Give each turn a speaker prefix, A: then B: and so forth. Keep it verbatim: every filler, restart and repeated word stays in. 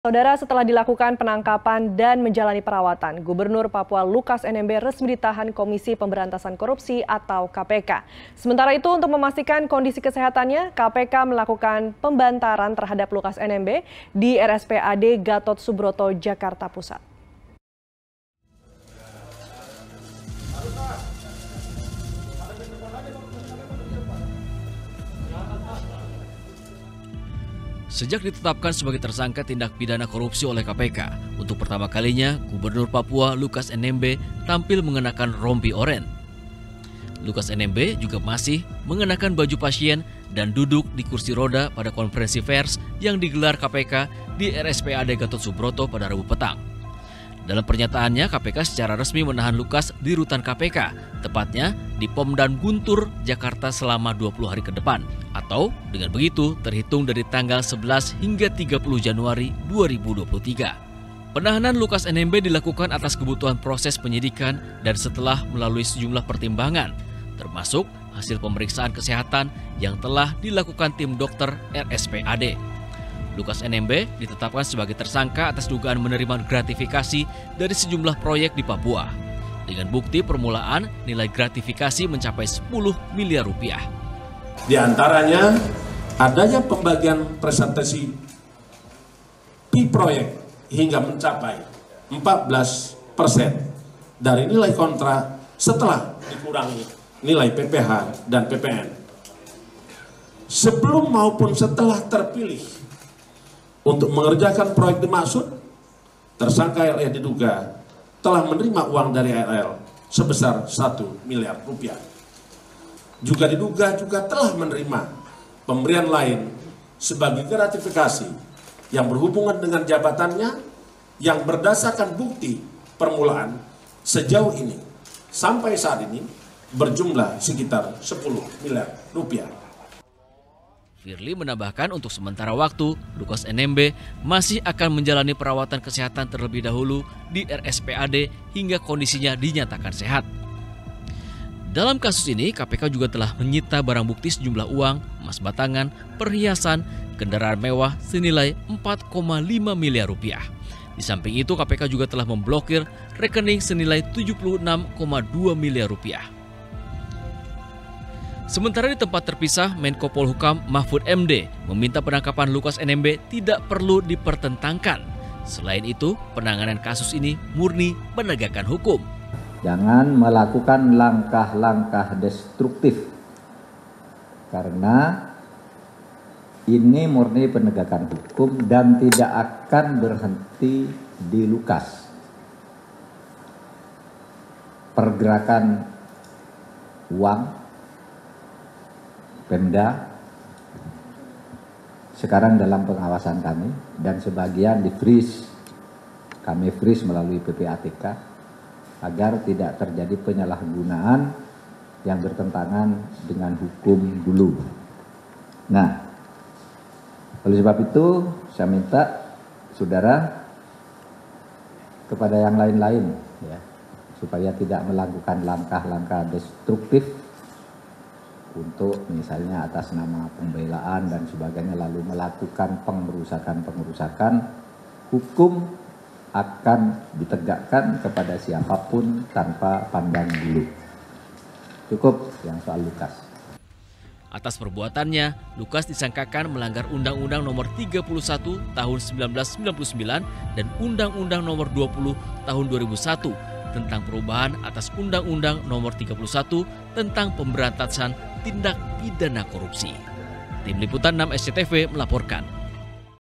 A: Saudara, setelah dilakukan penangkapan dan menjalani perawatan, Gubernur Papua Lukas N M B resmi ditahan Komisi Pemberantasan Korupsi atau K P K. Sementara itu, untuk memastikan kondisi kesehatannya, K P K melakukan pembantaran terhadap Lukas N M B di R S P A D Gatot Subroto, Jakarta Pusat.
B: Sejak ditetapkan sebagai tersangka tindak pidana korupsi oleh K P K, untuk pertama kalinya Gubernur Papua Lukas N M B tampil mengenakan rompi oranye. Lukas N M B juga masih mengenakan baju pasien dan duduk di kursi roda pada konferensi pers yang digelar K P K di R S P A D Gatot Subroto pada Rabu petang. Dalam pernyataannya, K P K secara resmi menahan Lukas di rutan K P K, tepatnya di Pomdan Guntur, Jakarta selama dua puluh hari ke depan. Atau dengan begitu terhitung dari tanggal sebelas hingga tiga puluh Januari dua ribu dua puluh tiga. Penahanan Lukas N M B dilakukan atas kebutuhan proses penyidikan dan setelah melalui sejumlah pertimbangan, termasuk hasil pemeriksaan kesehatan yang telah dilakukan tim dokter R S P A D. Lukas N M B ditetapkan sebagai tersangka atas dugaan menerima gratifikasi dari sejumlah proyek di Papua. Dengan bukti permulaan nilai gratifikasi mencapai sepuluh miliar rupiah.
C: Di antaranya adanya pembagian presentasi P proyek hingga mencapai empat belas persen dari nilai kontrak setelah dikurangi nilai P P H dan P P N. Sebelum maupun setelah terpilih untuk mengerjakan proyek dimaksud, tersangka R S diduga telah menerima uang dari R L sebesar satu miliar rupiah. Juga diduga juga telah menerima pemberian lain sebagai gratifikasi yang berhubungan dengan jabatannya yang berdasarkan bukti permulaan sejauh ini sampai saat ini berjumlah sekitar sepuluh miliar rupiah.
B: Firly menambahkan untuk sementara waktu, Lukas N M B masih akan menjalani perawatan kesehatan terlebih dahulu di R S P A D hingga kondisinya dinyatakan sehat. Dalam kasus ini, K P K juga telah menyita barang bukti sejumlah uang, emas batangan, perhiasan, kendaraan mewah senilai empat koma lima miliar rupiah. Di samping itu, K P K juga telah memblokir rekening senilai tujuh puluh enam koma dua miliar rupiah. Sementara di tempat terpisah, Menko Polhukam Mahfud M D meminta penangkapan Lukas N M B tidak perlu dipertentangkan. Selain itu, penanganan kasus ini murni penegakan hukum.
D: Jangan melakukan langkah-langkah destruktif, karena ini murni penegakan hukum dan tidak akan berhenti di Lukas. Pergerakan uang Pemda sekarang dalam pengawasan kami dan sebagian di freeze, kami freeze melalui P P A T K agar tidak terjadi penyalahgunaan yang bertentangan dengan hukum dulu. Nah, oleh sebab itu saya minta saudara kepada yang lain-lain ya, supaya tidak melakukan langkah-langkah destruktif untuk misalnya atas nama pembelaan dan sebagainya lalu melakukan pengerusakan-pengerusakan. Hukum akan ditegakkan kepada siapapun tanpa pandang bulu. Cukup yang soal Lukas.
B: Atas perbuatannya, Lukas disangkakan melanggar Undang-Undang Nomor tiga puluh satu Tahun seribu sembilan ratus sembilan puluh sembilan dan Undang-Undang Nomor dua puluh Tahun dua ribu satu tentang perubahan atas Undang-Undang Nomor tiga puluh satu tentang pemberantasan tindak pidana korupsi. Tim Liputan enam S C T V melaporkan.